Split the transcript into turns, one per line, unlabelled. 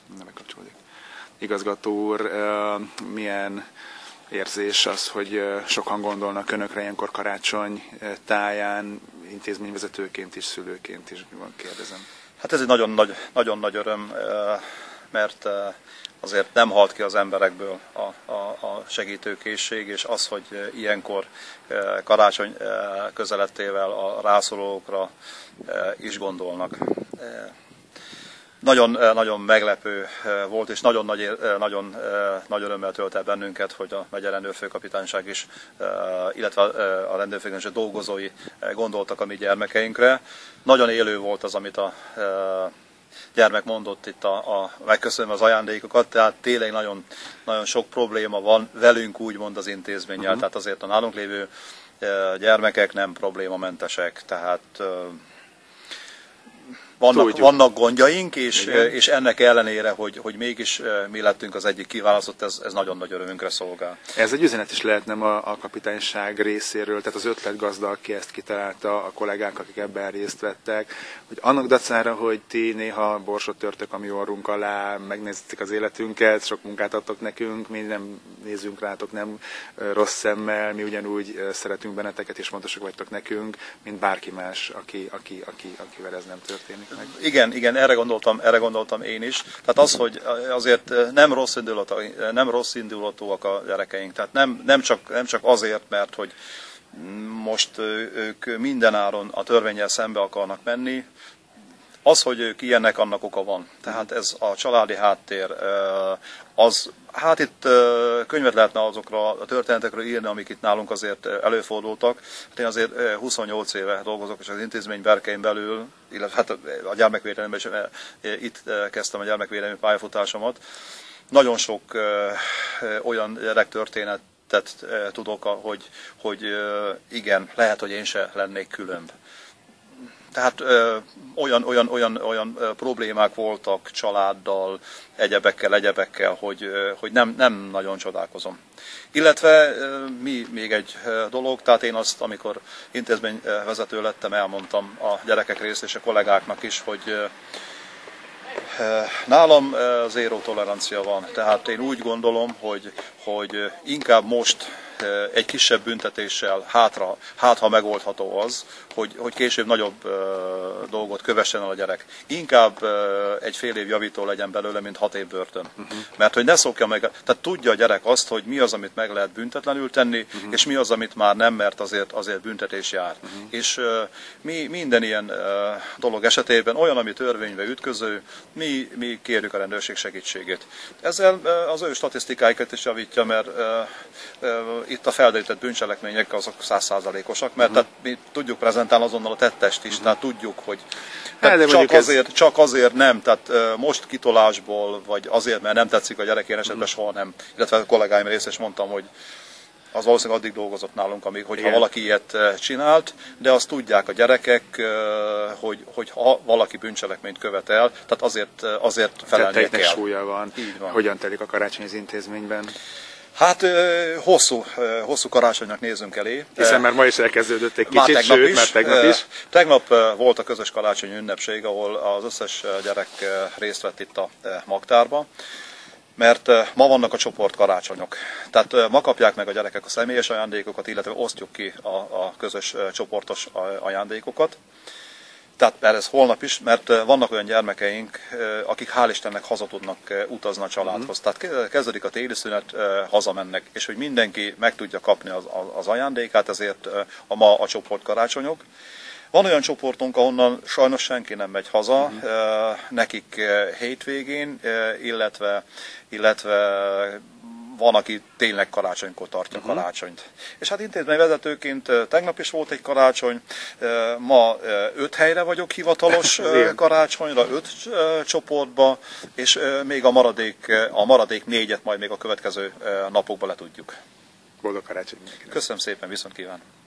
nem bekapcsolódik. Igazgató úr, milyen érzés az, hogy sokan gondolnak önökre ilyenkor karácsony táján, intézményvezetőként is, szülőként is, kérdezem.
Hát ez egy nagyon nagy öröm, mert azért nem halt ki az emberekből a segítőkészség, és az, hogy ilyenkor karácsony közelettével a rászorulókra is gondolnak. Nagyon meglepő volt, és nagyon nagy örömmel tölt el bennünket, hogy a megye rendőrfőkapitányság is, illetve a rendőrfőkapitányság dolgozói gondoltak a mi gyermekeinkre. Nagyon élő volt az, amit a gyermek mondott itt megköszönve az ajándékokat, tehát tényleg nagyon sok probléma van velünk úgymond az intézménnyel, tehát azért a nálunk lévő gyermekek nem problémamentesek, tehát vannak gondjaink, és ennek ellenére, hogy mégis mi lettünk az egyik kiválasztott, ez nagyon nagy örömünkre szolgál.
Ez egy üzenet is lehet, nem a kapitányság részéről, tehát az ötletgazda, aki ezt kitalálta, a kollégák, akik ebben részt vettek, hogy annak dacára, hogy ti néha borsot törtök a mi orrunk alá, megnézték az életünket, sok munkát adtok nekünk, mi nem nézünk rátok nem rossz szemmel, mi ugyanúgy szeretünk benneteket, és fontosak vagytok nekünk, mint bárki más, akivel ez nem történik.
Igen, erre gondoltam én is. Tehát az, hogy azért nem rossz indulatúak a gyerekeink. Tehát nem csak azért, mert hogy most ők mindenáron a törvénnyel szembe akarnak menni. Az, hogy ők ilyenek, annak oka van. Tehát ez a családi háttér, hát itt könyvet lehetne azokra a történetekről írni, amik itt nálunk azért előfordultak. Hát én azért 28 éve dolgozok, és az intézmény berkein belül, illetve hát a gyermekvédelemben is itt kezdtem a gyermekvédelmi pályafutásomat. Nagyon sok olyan gyerektörténetet tudok, hogy igen, lehet, hogy én se lennék különb. Tehát olyan problémák voltak családdal, egyebekkel, hogy nem nagyon csodálkozom. Illetve még egy dolog, tehát én azt, amikor intézményvezető lettem, elmondtam a gyerekek részt és a kollégáknak is, hogy nálam zéró tolerancia van. Tehát én úgy gondolom, hogy inkább most egy kisebb büntetéssel ha megoldható az, hogy később nagyobb dolgot kövessen el a gyerek. Inkább egy fél év javító legyen belőle, mint 6 év börtön. Mert hogy ne szokja meg, tehát tudja a gyerek azt, hogy mi az, amit meg lehet büntetlenül tenni, és mi az, amit már nem, mert azért büntetés jár. És mi minden ilyen dolog esetében olyan, ami törvénybe ütköző, mi kérjük a rendőrség segítségét. Ezzel az ő statisztikáikat is javítja, mert itt a felderített bűncselekmények azok 100%-osak, mert tehát mi tudjuk prezentálni azonnal a tettest is, tehát tudjuk, hogy csak azért nem, tehát most kitolásból, vagy azért, mert nem tetszik a gyerek, én esetben soha nem. Illetve a kollégáim részét is mondtam, hogy az valószínűleg addig dolgozott nálunk, hogyha valaki ilyet csinált, de azt tudják a gyerekek, hogy ha valaki bűncselekményt követel, tehát azért felelnie kell.
Súlya van. Hogyan telik a karácsony az intézményben?
Hát hosszú karácsonynak nézünk elé.
Hiszen már ma is elkezdődött egy kicsit, sőt, már tegnap is.
Tegnap volt a közös karácsonyi ünnepség, ahol az összes gyerek részt vett itt a magtárba, mert ma vannak a csoportkarácsonyok. Tehát ma kapják meg a gyerekek a személyes ajándékokat, illetve osztjuk ki a közös csoportos ajándékokat. Tehát ez holnap is, mert vannak olyan gyermekeink, akik hál' Istennek haza tudnak utazni a családhoz. Tehát kezdődik a téli szünet, hazamennek, és hogy mindenki meg tudja kapni az ajándékát, ezért ma a csoportkarácsonyok. Van olyan csoportunk, ahonnan sajnos senki nem megy haza, nekik hétvégén, illetve van, aki tényleg karácsonykor tartja karácsonyt. És hát intézményvezetőként tegnap is volt egy karácsony, ma 5 helyre vagyok hivatalos karácsonyra, 5 csoportba, és még a maradék 4-et majd még a következő napokban letudjuk.
Boldog karácsony!
Köszönöm szépen, viszont kívánok!